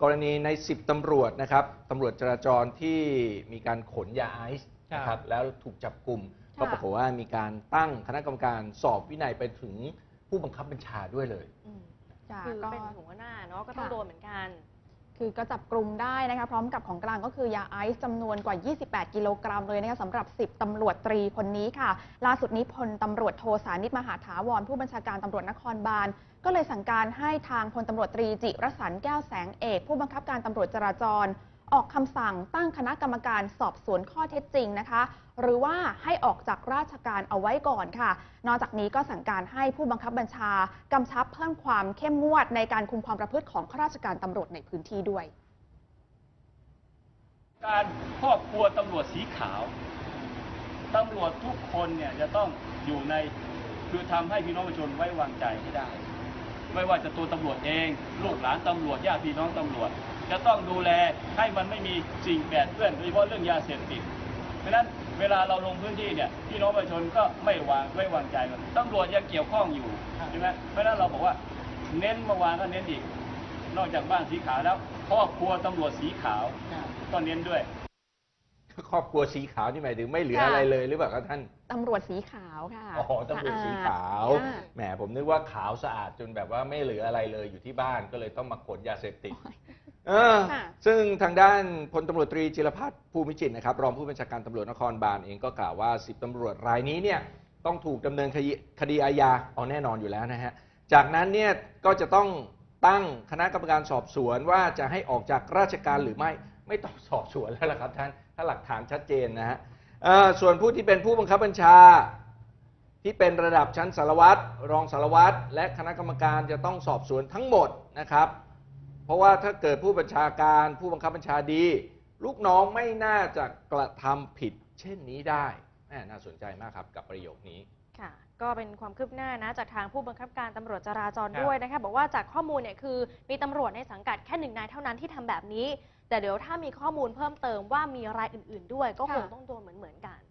กรณีใน10ตำรวจนะครับตำรวจจราจรที่มีการขนยาไอซ์นะครับแล้วถูกจับกลุ่มก็ปรากฏว่ามีการตั้งคณะกรรมการสอบวินัยไปถึงผู้บังคับบัญชาด้วยเลยคือเป็นหัวหน้าเนาะก็ต้องโดนเหมือนกันคือก็จับกลุ่มได้นะคะพร้อมกับของกลางก็คือยาไอซ์จำนวนกว่า 28 กิโลกรัมเลยนะคะสำหรับ 10 ตำรวจตรีคนนี้ค่ะล่าสุดนี้พลตำรวจโทสานิตมหาถาวรผู้บัญชาการตำรวจนครบาลก็เลยสั่งการให้ทางพลตำรวจตรีจิรสันต์แก้วแสงเอกผู้บังคับการตำรวจจราจรออกคำสั่งตั้งคณะกรรมการสอบสวนข้อเท็จจริงนะคะหรือว่าให้ออกจากราชการเอาไว้ก่อนค่ะนอกจากนี้ก็สั่งการให้ผู้บังคับบัญชากำชับเพิ่มความเข้มงวดในการคุมความประพฤติของข้าราชการตำรวจในพื้นที่ด้วยการครอบครัวตำรวจสีขาวตำรวจทุกคนเนี่ยจะต้องอยู่ในคือทำให้พี่น้องประชาชนไว้วางใจให้ได้ไม่ว่าจะตัวตำรวจเองลูกหลานตำรวจญาติพี่น้องตำรวจจะต้องดูแลให้มันไม่มีสิ่งแปดเปื้อนโดยเฉพาะเรื่องยาเสพติดเพราะฉะนั้นเวลาเราลงพื้นที่เนี่ยพี่น้องประชาชนก็ไม่วางใจกันตำรวจยังเกี่ยวข้องอยู่ใช่ไหมเพราะฉะนั้นเราบอกว่าเน้นเมื่อวานก็เน้นอีกนอกจากบ้านสีขาวแล้วครอบครัวตำรวจสีขาวก็เน้นด้วยครอบครัวสีขาวนี่หมายถึงไม่เหลืออะไรเลยหรือเปล่าครับท่านตำรวจสีขาวค่ะอ๋อตำรวจสีขาวแหมผมนึกว่าขาวสะอาดจนแบบว่าไม่เหลืออะไรเลยอยู่ที่บ้านก็เลยต้องมาขนยาเสพติดซึ่งทางด้านพลตำรวจตรีจิรพัฒน์ภูมิจิตรนะครับรองผู้บัญชาการตำรวจนครบาลเองก็กล่าวว่า10ตำรวจรายนี้เนี่ยต้องถูกดำเนินคดีอาญาเอาแน่นอนอยู่แล้วนะฮะจากนั้นเนี่ยก็จะต้องตั้งคณะกรรมการสอบสวนว่าจะให้ออกจากราชการหรือไม่ต้องสอบสวนแล้วล่ะครับท่านถ้าหลักฐานชัดเจนนะฮะส่วนผู้ที่เป็นผู้บังคับบัญชาที่เป็นระดับชั้นสารวัตรรองสารวัตรและคณะกรรมการจะต้องสอบสวนทั้งหมดนะครับเพราะว่าถ้าเกิดผู้บัญชาการผู้บังคับบัญชาดีลูกน้องไม่น่าจะกระทำผิดเช่นนี้ได้น่าสนใจมากครับกับประโยคนี้ค่ะก็เป็นความคืบหน้านะจากทางผู้บังคับการตำรวจจราจรด้วยนะคะบอกว่าจากข้อมูลเนี่ยคือมีตำรวจในสังกัดแค่1 นายเท่านั้นที่ทำแบบนี้แต่เดี๋ยวถ้ามีข้อมูลเพิ่มเติมว่ามีรายอื่นๆด้วยก็คงต้องโดนเหมือนกัน